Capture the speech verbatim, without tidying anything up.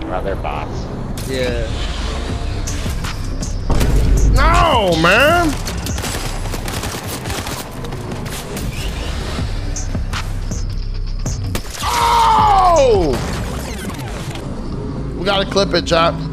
Well, they're bots. Yeah. No, man. Oh! We gotta clip it, Chop.